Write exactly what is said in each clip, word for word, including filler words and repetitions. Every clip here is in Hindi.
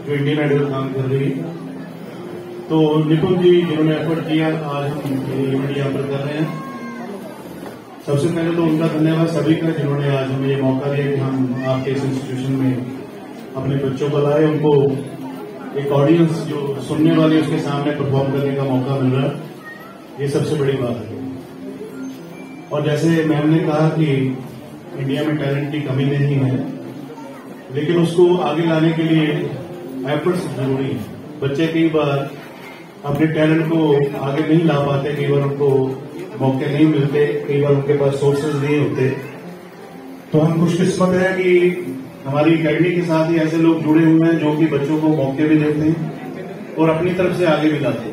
जो इंडियन आइडल काम कर रही है। तो निपुण जी जिन्होंने एफर्ट किया, आज हम इवेंट यहाँ पर कर रहे हैं। सबसे पहले तो उनका धन्यवाद सभी का जिन्होंने आज हमें ये मौका दिया कि हम आपके इस इंस्टीट्यूशन में अपने बच्चों को लाए, उनको एक ऑडियंस जो सुनने वाली उसके सामने परफॉर्म करने का मौका मिल रहा है, ये सबसे बड़ी बात है। और जैसे मैम ने कहा कि इंडिया में टैलेंट की कमी नहीं है, लेकिन उसको आगे लाने के लिए एफर्ट्स जरूरी है। बच्चे कई बार अपने टैलेंट को आगे नहीं ला पाते, कई बार उनको मौके नहीं मिलते, कई बार उनके पास सोर्सेज नहीं होते। तो हम खुशकिस्मत है कि हमारी अकेडमी के साथ ही ऐसे लोग जुड़े हुए हैं जो कि बच्चों को मौके भी देते हैं और अपनी तरफ से आगे भी लाते हैं।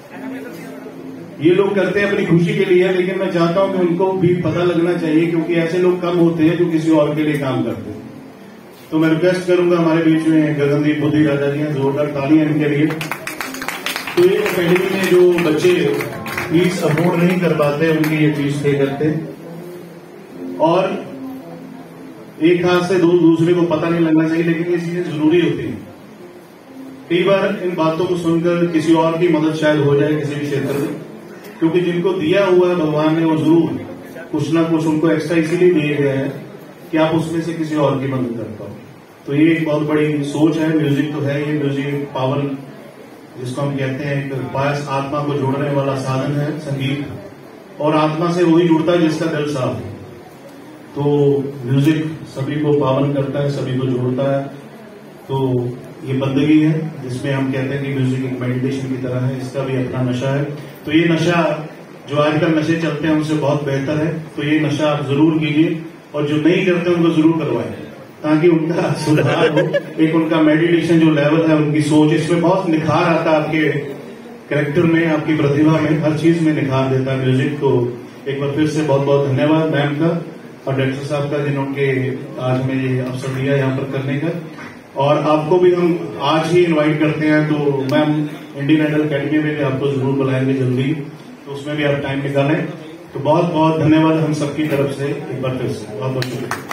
ये लोग करते हैं अपनी खुशी के लिए, लेकिन मैं चाहता हूं कि उनको भी पता लगना चाहिए, क्योंकि ऐसे लोग कम होते हैं जो किसी और के लिए काम करते हैं। तो मैं रिक्वेस्ट करूंगा, हमारे बीच में गगनदीप बुद्धि राजा जी हैं, जोरदार तालियां इनके लिए। तो ये अकेडमी में जो बच्चे फीस अफोर्ड नहीं कर पाते, उनकी ये फीस पे करते और एक हाथ से दो दूसरे को पता नहीं लगना चाहिए, लेकिन ये चीजें जरूरी होती हैं। कई बार इन बातों को सुनकर किसी और की मदद शायद हो जाए किसी भी क्षेत्र में, क्योंकि जिनको दिया हुआ है भगवान ने, वो जरूर कुछ ना कुछ उनको एक्स्ट्रा इसीलिए दिए गए हैं कि आप उसमें से किसी और की मदद कर पाओ। तो ये एक बहुत बड़ी सोच है। म्यूजिक तो है, ये म्यूजिक पावर जिसको हम कहते हैं, एक पायस आत्मा को जोड़ने वाला साधन है संगीत, और आत्मा से वही जुड़ता है जिसका दिल साफ है। तो म्यूजिक सभी को पावन करता है, सभी को जोड़ता है। तो ये बंदगी है जिसमें हम कहते हैं कि म्यूजिक एक मेडिटेशन की तरह है, इसका भी अपना नशा है। तो ये नशा जो आजकल नशे चलते हैं उनसे बहुत बेहतर है, तो ये नशा आप जरूर कीजिए, और जो नहीं करते उनको जरूर करवाएं, ताकि उनका सुधार हो। एक उनका मेडिटेशन जो लेवल है, उनकी सोच, इसमें बहुत निखार आता है, आपके कैरेक्टर में, आपकी प्रतिभा में, हर चीज में निखार देता है म्यूजिक। तो एक बार फिर से बहुत बहुत धन्यवाद मैम का और डायरेक्टर साहब का, जिन्होंने आज हमें ये अवसर दिया यहाँ पर करने का। और आपको भी हम आज ही इनवाइट करते हैं, तो मैम इंडियन आइडल अकेडमी में भी आपको जरूर बुलाएंगे जल्दी, तो उसमें भी आप टाइम निकालें। तो बहुत बहुत धन्यवाद हम सबकी तरफ से एक बार फिर से, बहुत बहुत शुक्रिया।